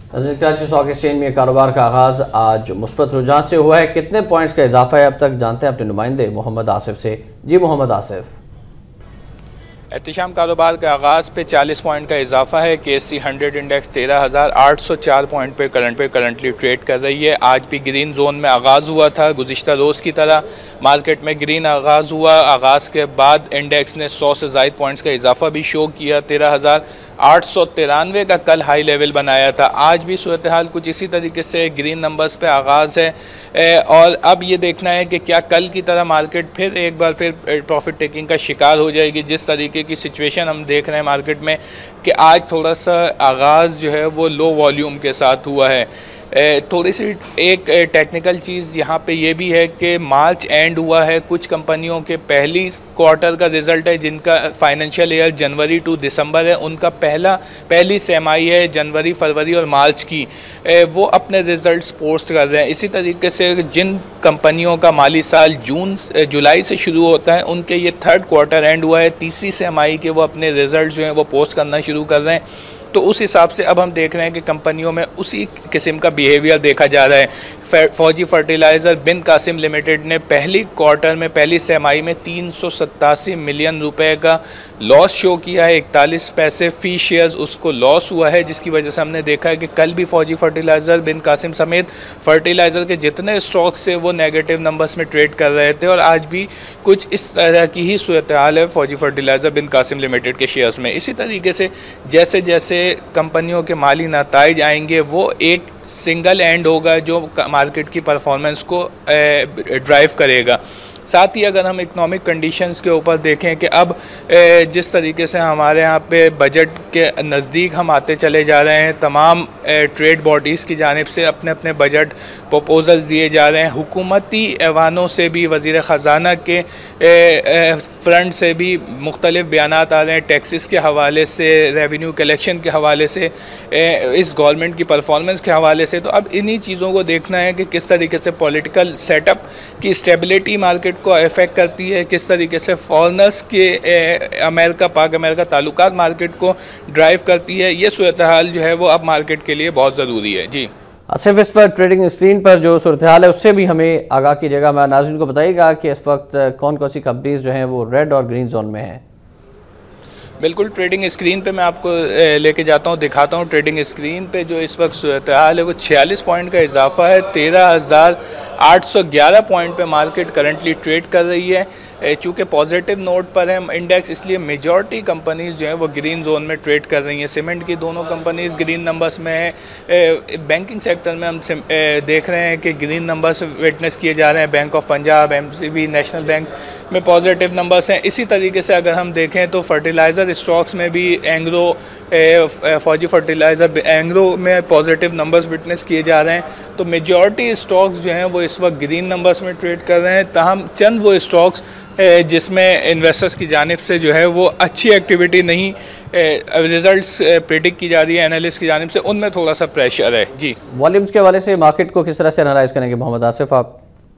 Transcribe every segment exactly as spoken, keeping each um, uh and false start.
Karachi stock exchange में कारोबार का आगाज आज मुस्बत रुझान से हुआ है। कितने पॉइंट्स का इजाफा है अब तक, जानते हैं अपने नुमाइंदे मोहम्मद आसिफ से। जी मोहम्मद आसिफ। एहतिशाम कारोबार के आगाज़ पे चालीस पॉइंट का इजाफा है। के एस सी हंड्रेड इंडेक्स तेरह हज़ार आठ सौ चार पॉइंट पे करंट पे करंटली ट्रेड कर रही है। आज भी ग्रीन जोन में आगाज़ हुआ था। गुज़िश्ता रोज़ की तरह मार्केट में ग्रीन आगाज़ हुआ। आगाज़ के बाद इंडेक्स ने सौ से ज़ायद पॉइंट्स का इजाफा भी शो किया। तेरह हज़ार आठ सौ तिरानवे का कल हाई लेवल बनाया था। आज भी सूरत हाल कुछ इसी तरीके से ग्रीन नंबर्स पे आगाज़ है और अब ये देखना है कि क्या कल की तरह मार्केट फिर एक बार फिर प्रॉफिट टेकिंग का शिकार हो जाएगी। जिस तरीके की सिचुएशन हम देख रहे हैं मार्केट में कि आज थोड़ा सा आगाज़ जो है वो लो वॉल्यूम के साथ हुआ है। थोड़ी सी एक टेक्निकल चीज़ यहाँ पे ये भी है कि मार्च एंड हुआ है। कुछ कंपनियों के पहली क्वार्टर का रिज़ल्ट है जिनका फाइनेंशियल ईयर जनवरी टू दिसंबर है, उनका पहला पहली सेमाई है जनवरी फरवरी और मार्च की, वो अपने रिज़ल्ट्स पोस्ट कर रहे हैं। इसी तरीके से जिन कंपनियों का माली साल जून जुलाई से शुरू होता है उनके ये थर्ड क्वार्टर एंड हुआ है, तीसरी सेमाई के वो अपने रिज़ल्ट जो हैं वो पोस्ट करना शुरू कर रहे हैं। तो उस हिसाब से अब हम देख रहे हैं कि कंपनियों में उसी किस्म का बिहेवियर देखा जा रहा है। फौजी फर्टिलाइज़र बिन कासिम लिमिटेड ने पहली क्वार्टर में पहली सेमाई में तीन सौ सत्तासी मिलियन रुपए का लॉस शो किया है। इकतालीस पैसे फ़ी शेयर्स उसको लॉस हुआ है, जिसकी वजह से हमने देखा है कि कल भी फौजी फर्टिलाइज़र बिन कासिम समेत फर्टिलाइज़र के जितने स्टॉक्स थे वो नेगेटिव नंबर्स में ट्रेड कर रहे थे और आज भी कुछ इस तरह की ही सूरत हाल है फौजी फर्टिलाइज़र बिन कासिम लिमिटेड के शेयर्स में। इसी तरीके से जैसे जैसे कंपनियों के माली नताइज आएंगे वो एक सिंगल एंड होगा जो मार्केट की परफॉर्मेंस को ड्राइव करेगा। साथ ही अगर हम इकोनॉमिक कंडीशंस के ऊपर देखें कि अब जिस तरीके से हमारे यहाँ पे बजट के नज़दीक हम आते चले जा रहे हैं, तमाम ट्रेड बॉडीज़ की जानिब से अपने अपने बजट प्रपोजल्स दिए जा रहे हैं। हुकूमती ऐवानों से भी वज़ीर ख़जाना के फ्रंट से भी मुख्तलिफ बयान आ रहे हैं, टैक्सेस के हवाले से, रेवेन्यू कलेक्शन के हवाले से, इस गवर्नमेंट की परफॉर्मेंस के हवाले से। तो अब इन्हीं चीज़ों को देखना है कि किस तरीके से पॉलिटिकल सेटअप की स्टेबिलिटी मार्केट को अफेक्ट करती है, किस तरीके से फॉरेनर्स के अमेरिका पाक अमेरिका ताल्लुकात मार्केट को ड्राइव करती है। ये सूरत हाल जो है वो अब मार्केट के लिए बहुत ज़रूरी है। जी सिर्फ इस पर ट्रेडिंग स्क्रीन पर जो सूरत हाल है उससे भी हमें आगाह कीजिएगा। मैं नाज़रीन को बताइएगा कि इस वक्त कौन कौन सी कंपनीज जो हैं वो रेड और ग्रीन जोन में हैं। बिल्कुल, ट्रेडिंग स्क्रीन पे मैं आपको लेके जाता हूँ, दिखाता हूँ। ट्रेडिंग स्क्रीन पे जो इस वक्त सूरत हाल है वो छियालीस पॉइंट का इजाफा है। तेरह हज़ार आठ सौ ग्यारह पॉइंट पे मार्केट करंटली ट्रेड कर रही है। चूँकि पॉजिटिव नोट पर है इंडेक्स, इसलिए मेजॉरिटी कंपनीज़ जो हैं वो ग्रीन जोन में ट्रेड कर रही हैं। सीमेंट की दोनों कंपनीज़ ग्रीन नंबर्स में है। बैंकिंग सेक्टर में हम देख रहे हैं कि ग्रीन नंबर्स विटनेस किए जा रहे हैं। Bank of Punjab, M C B, National Bank में पॉजिटिव नंबर्स हैं। इसी तरीके से अगर हम देखें तो फर्टिलाइज़र स्टॉक्स में भी एंग्रो फौजी फर्टिलाइज़र एंग्रो में पॉजिटिव नंबर्स विटनेस किए जा रहे हैं। तो मेजॉरिटी स्टॉक्स जो हैं वो इस वक्त ग्रीन नंबर्स में ट्रेड कर रहे हैं। ताहम चंद वो स्टॉक्स जिसमें इन्वेस्टर्स की जानिब से जो है वो अच्छी एक्टिविटी नहीं रिजल्ट्स प्रेडिक्ट की जा रही है एनालिस्ट की जानिब से, उनमें थोड़ा सा प्रेशर है। जी वॉल्यूम्स के हवाले से मार्केट को किस तरह से एनालाइज करेंगे मोहम्मद आसिफ आप?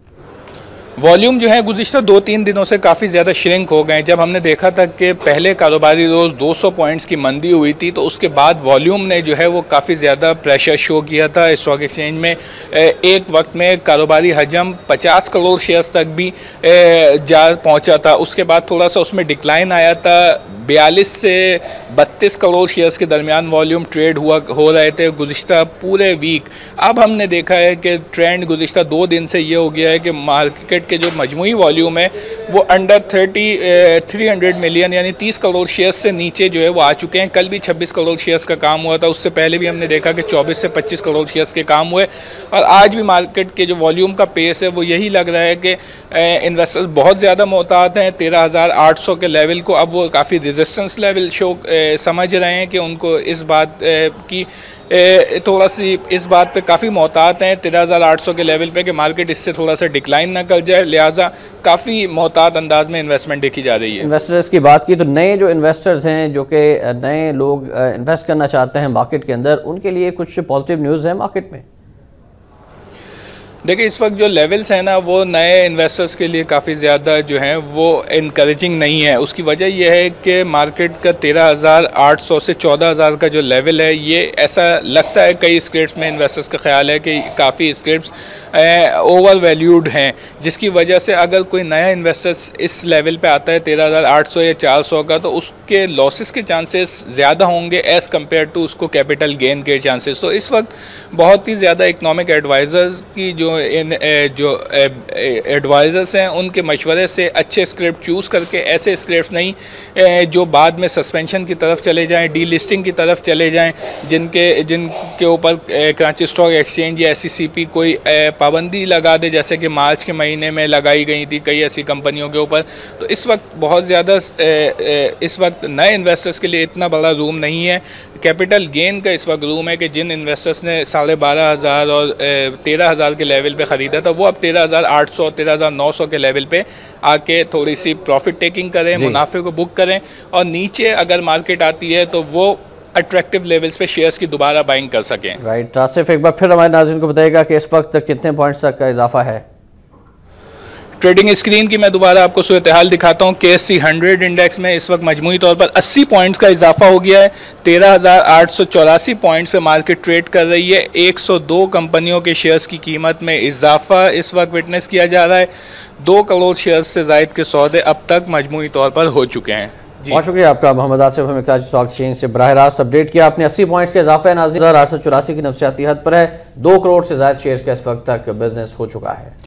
वॉल्यूम जो है गुज़िश्ता दो तीन दिनों से काफ़ी ज़्यादा श्रिंक हो गए। जब हमने देखा था कि पहले कारोबारी रोज़ दो सौ पॉइंट्स की मंदी हुई थी तो उसके बाद वॉल्यूम ने जो है वो काफ़ी ज़्यादा प्रेशर शो किया था स्टॉक एक्सचेंज में। एक वक्त में कारोबारी हजम पचास करोड़ शेयर्स तक भी जा पहुंचा था। उसके बाद थोड़ा सा उसमें डिक्लाइन आया था, बयालीस से बत्तीस करोड़ शेयर्स के दरमियान वॉल्यूम ट्रेड हुआ हो रहे थे गुज़िश्ता पूरे वीक। अब हमने देखा है कि ट्रेंड गुज़िश्ता दो दिन से ये हो गया है कि मार्केट के जो मजमूई वॉल्यूम है वो under thirty three hundred million यानी तीस करोड़ शेयर्स से नीचे जो है वो आ चुके हैं। कल भी छब्बीस करोड़ शेयर्स का काम हुआ था, उससे पहले भी हमने देखा कि चौबीस से पच्चीस करोड़ शेयर्स के काम हुए और आज भी मार्केट के जो वॉल्यूम का पेस है वो यही लग रहा है कि इन्वेस्टर्स बहुत ज़्यादा मोहतात हैं। तेरह हज़ार आठ सौ के लेवल को अब वो काफ़ी रेजिस्टेंस लेवल शो समझ रहे हैं कि उनको इस बात की थोड़ा सी इस बात पे काफ़ी मोहतात हैं तेरह हज़ार आठ सौ के लेवल पे कि मार्केट इससे थोड़ा सा डिक्लाइन ना कर जाए, लिहाजा काफ़ी मोहतात अंदाज में इन्वेस्टमेंट देखी जा रही है। इन्वेस्टर्स की बात की तो नए जो इन्वेस्टर्स हैं जो कि नए लोग इन्वेस्ट करना चाहते हैं मार्केट के अंदर, उनके लिए कुछ पॉजिटिव न्यूज़ है मार्केट में? देखिए इस वक्त जो लेवल्स हैं ना वो नए इन्वेस्टर्स के लिए काफ़ी ज़्यादा जो हैं वो इनकरेजिंग नहीं है। उसकी वजह यह है कि मार्केट का तेरह हज़ार आठ सौ से चौदह हज़ार का जो लेवल है, ये ऐसा लगता है कई स्क्रिप्ट्स में इन्वेस्टर्स का ख्याल है कि काफ़ी स्क्रिप्ट्स ओवर वैल्यूड हैं, जिसकी वजह से अगर कोई नया इन्वेस्टर्स इस लेवल पे आता है तेरह हज़ार आठ सौ या चार सौ का, तो उसके लॉसेस के चांसेस ज़्यादा होंगे एज़ कम्पेयर टू उसको कैपिटल गेन के चांसेस। तो इस वक्त बहुत ही ज़्यादा इकनॉमिक एडवाइज़र्स की जो इन जो एडवाइज़र्स हैं उनके मशवरे से अच्छे स्क्रिप्ट चूज़ करके, ऐसे स्क्रिप्ट नहीं जो बाद में सस्पेंशन की तरफ चले जाएं, डी लिस्टिंग की तरफ चले जाएं, जिनके जिनके ऊपर कराची स्टॉक एक्सचेंज या एस ई सी पी कोई पाबंदी लगा दे, जैसे कि मार्च के महीने में लगाई गई थी कई ऐसी कंपनियों के ऊपर। तो इस वक्त बहुत ज़्यादा इस वक्त नए इन्वेस्टर्स के लिए इतना बड़ा रूम नहीं है। कैपिटल गेन का इस वक्त रूम है कि जिन इन्वेस्टर्स ने साढ़े बारह हज़ार और तेरह हज़ार के लेवल पे ख़रीदा था, वो अब तेरह हज़ार आठ सौ तेरह हज़ार नौ सौ के लेवल पे आके थोड़ी सी प्रॉफिट टेकिंग करें, मुनाफे को बुक करें, और नीचे अगर मार्केट आती है तो वो अट्रैक्टिव लेवल्स पे शेयर्स की दोबारा बाइंग कर सकें। राइट, आसिफ एक बार फिर हमारे नाज़रीन को बताइएगा कि इस वक्त कितने पॉइंट्स तक का इजाफा है? ट्रेडिंग स्क्रीन की मैं दोबारा आपको सूरत हाल दिखाता हूँ। के एस सी हंड्रेड इंडेक्स में इस वक्त मजमूई तौर पर अस्सी पॉइंट्स का इजाफा हो गया है। तेरह हज़ार आठ सौ चौरासी पॉइंट्स पे मार्केट ट्रेड कर रही है। एक सौ दो कंपनियों के शेयर्स की कीमत में इजाफा इस वक्त विटनेस किया जा रहा है। दो करोड़ शेयर्स से ज़ायद के सौदे अब तक मजमूई तौर पर हो चुके हैं। बहुत शुक्रिया आपका मोहम्मद आसिफ, हमें कराची स्टॉक एक्सचेंज से बराह रास्त अपडेट किया आपने। अस्सी पॉइंट्स के इजाफे है नाज़रीन, आठ सौ चौरासी की नफसियाती हद पर है। दो करोड़ से ज़ायद शेयर्स का इस वक्त तक बिजनेस हो चुका है।